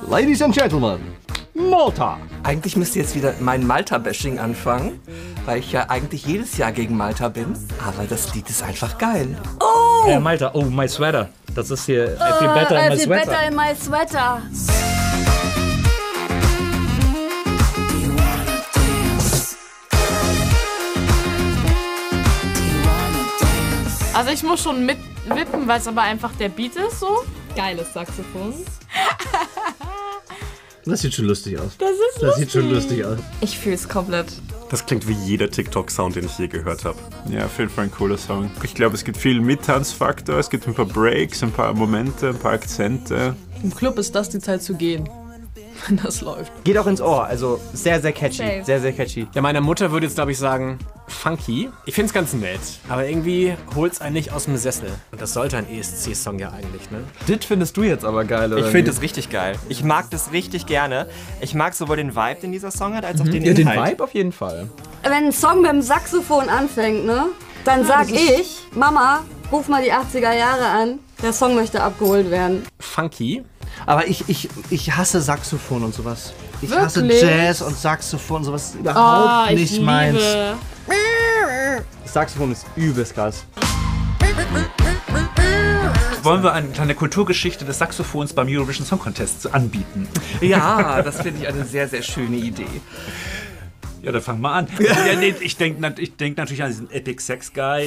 Ladies and Gentlemen, Malta. Eigentlich müsste jetzt wieder mein Malta-Bashing anfangen, weil ich ja eigentlich jedes Jahr gegen Malta bin. Aber das Lied ist einfach geil. Oh! Malta, oh, My Sweater. Das ist hier I Feel Better in My Sweater. I Feel Better in My Sweater. Also ich muss schon mitwippen, weil es aber einfach der Beat ist so. Geiles Saxophon. Das sieht schon lustig aus. Das ist lustig. Das sieht schon lustig aus. Ich fühl's komplett. Das klingt wie jeder TikTok-Sound, den ich je gehört habe. Ja, auf jeden Fall ein cooler Song. Ich glaube, es gibt viel Mittanzfaktor, es gibt ein paar Breaks, ein paar Momente, ein paar Akzente. Im Club ist das die Zeit zu gehen, wenn das läuft. Geht auch ins Ohr, also sehr, sehr catchy. Safe. Sehr, sehr catchy. Ja, meine Mutter würde jetzt, glaube ich, sagen, funky. Ich find's ganz nett, aber irgendwie holt's einen nicht aus dem Sessel. Und das sollte ein ESC-Song ja eigentlich, ne? Das findest du jetzt aber geil, oder? Ich finde es richtig geil. Ich mag das richtig gerne. Ich mag sowohl den Vibe, den dieser Song hat, als auch den Ja, den Inhalt. Vibe auf jeden Fall. Wenn ein Song mit dem Saxophon anfängt, ne, dann sag ich, Mama, ruf mal die 80er Jahre an. Der Song möchte abgeholt werden. Funky. Aber ich hasse Saxophon und sowas. Ich hasse Wirklich? Jazz und Saxophon und sowas. Überhaupt ich nicht liebe. meins. Das Saxophon ist übelst krass. Wollen wir eine kleine Kulturgeschichte des Saxophons beim Eurovision Song Contest anbieten? Ja, das finde ich eine sehr, sehr schöne Idee. Ja, dann fangen wir an. Ja, nee, ich denk natürlich an diesen Epic Sex Guy.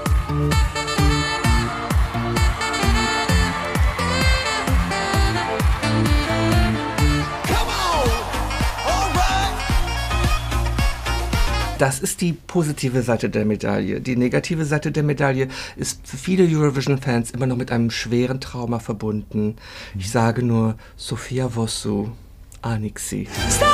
Das ist die positive Seite der Medaille. Die negative Seite der Medaille ist für viele Eurovision-Fans immer noch mit einem schweren Trauma verbunden. Ich sage nur Sofia Vossou, Anixi.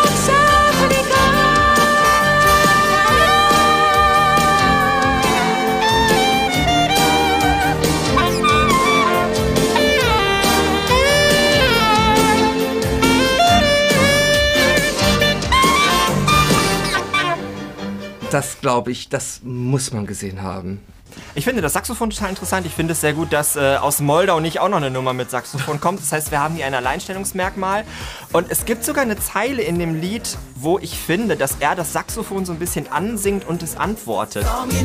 Das glaube ich, das muss man gesehen haben. Ich finde das Saxophon total interessant. Ich finde es sehr gut, dass aus Moldau nicht auch noch eine Nummer mit Saxophon kommt. Das heißt, wir haben hier ein Alleinstellungsmerkmal. Und es gibt sogar eine Zeile in dem Lied, wo ich finde, dass er das Saxophon so ein bisschen ansingt und es antwortet.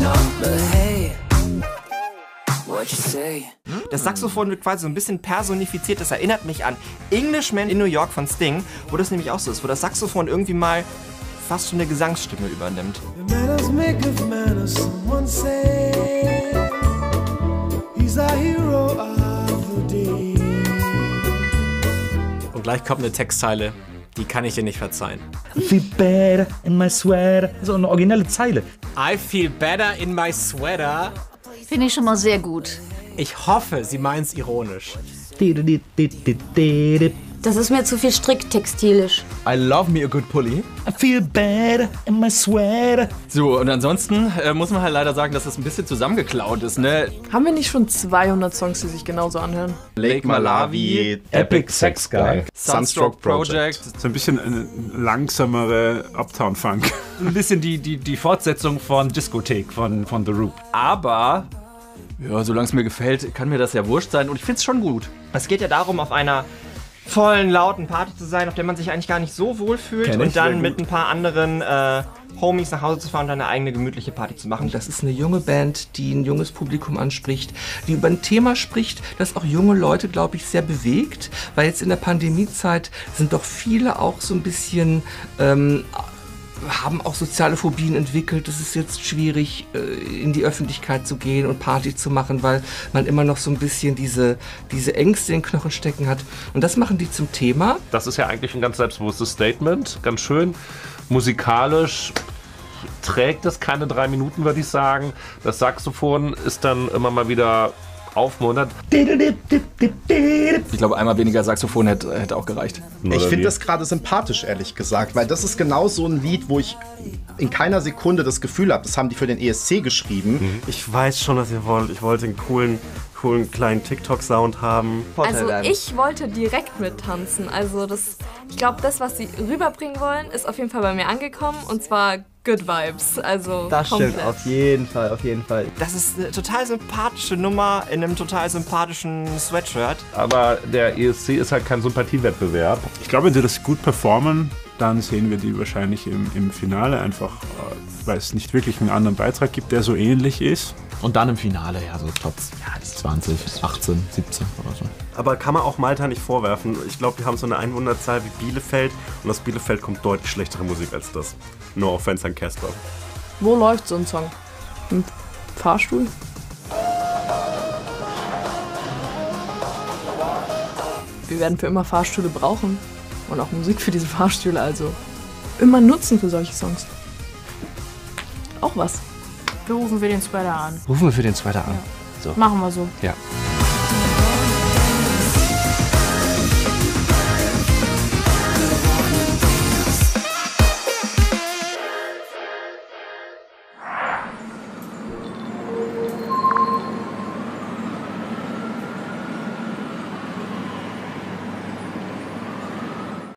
Das Saxophon wird quasi so ein bisschen personifiziert. Das erinnert mich an Englishman in New York von Sting, wo das nämlich auch so ist, wo das Saxophon irgendwie mal fast schon eine Gesangsstimme übernimmt. Und gleich kommt eine Textzeile, die kann ich dir nicht verzeihen. I feel better in my sweater. So eine originelle Zeile. I feel better in my sweater. Finde ich schon mal sehr gut. Ich hoffe, sie meint's ironisch. Das ist mir zu viel stricktextilisch. I love me a good pulli. I feel better in my sweater. So, und ansonsten muss man halt leider sagen, dass das ein bisschen zusammengeklaut ist, ne? Haben wir nicht schon 200 Songs, die sich genauso anhören? Lake Malawi, Epic Sex Guy. Sunstroke Project. So ein bisschen eine langsamere Uptown-Funk. Ein bisschen die Fortsetzung von Diskothek von The Roop. Aber, ja, solange es mir gefällt, kann mir das ja wurscht sein und ich find's schon gut. Es geht ja darum, auf einer vollen, lauten Party zu sein, auf der man sich eigentlich gar nicht so wohl fühlt und dann mit ein paar anderen Homies nach Hause zu fahren und eine eigene gemütliche Party zu machen. Das ist eine junge Band, die ein junges Publikum anspricht, die über ein Thema spricht, das auch junge Leute, glaube ich, sehr bewegt, weil jetzt in der Pandemiezeit sind doch viele auch so ein bisschen haben auch soziale Phobien entwickelt. Es ist jetzt schwierig, in die Öffentlichkeit zu gehen und Party zu machen, weil man immer noch so ein bisschen diese Ängste in den Knochen stecken hat. Und das machen die zum Thema. Das ist ja eigentlich ein ganz selbstbewusstes Statement, ganz schön. Musikalisch trägt es keine 3 Minuten, würde ich sagen. Das Saxophon ist dann immer mal wieder aufmunternd. Ich glaube, einmal weniger Saxophon hätte auch gereicht. Ich finde das gerade sympathisch, ehrlich gesagt, weil das ist genau so ein Lied, wo ich in keiner Sekunde das Gefühl habe, das haben die für den ESC geschrieben. Ich weiß schon, was ihr wollt. Ich wollte einen coolen kleinen TikTok-Sound haben. Also ich wollte direkt mittanzen. Also ich glaube, das, was sie rüberbringen wollen, ist auf jeden Fall bei mir angekommen. Und zwar Good Vibes. Also Das komplett. stimmt, auf jeden Fall, auf jeden Fall. Das ist eine total sympathische Nummer in einem total sympathischen Sweatshirt. Aber der ESC ist halt kein Sympathiewettbewerb. Ich glaube, wenn die das gut performen, dann sehen wir die wahrscheinlich im Finale einfach, weil es nicht wirklich einen anderen Beitrag gibt, der so ähnlich ist. Und dann im Finale, ja, so Top 20, 18, 17 oder so. Aber kann man auch Malta nicht vorwerfen. Ich glaube, wir haben so eine Einwohnerzahl wie Bielefeld und aus Bielefeld kommt deutlich schlechtere Musik als das. No offense an Casper. Wo läuft so ein Song? Im Fahrstuhl? Wir werden für immer Fahrstühle brauchen. Und auch Musik für diese Fahrstühle, also immer nutzen für solche Songs. Auch was. Wir rufen für den Sweater an. Rufen wir für den Sweater an. Ja. So. Machen wir so. Ja.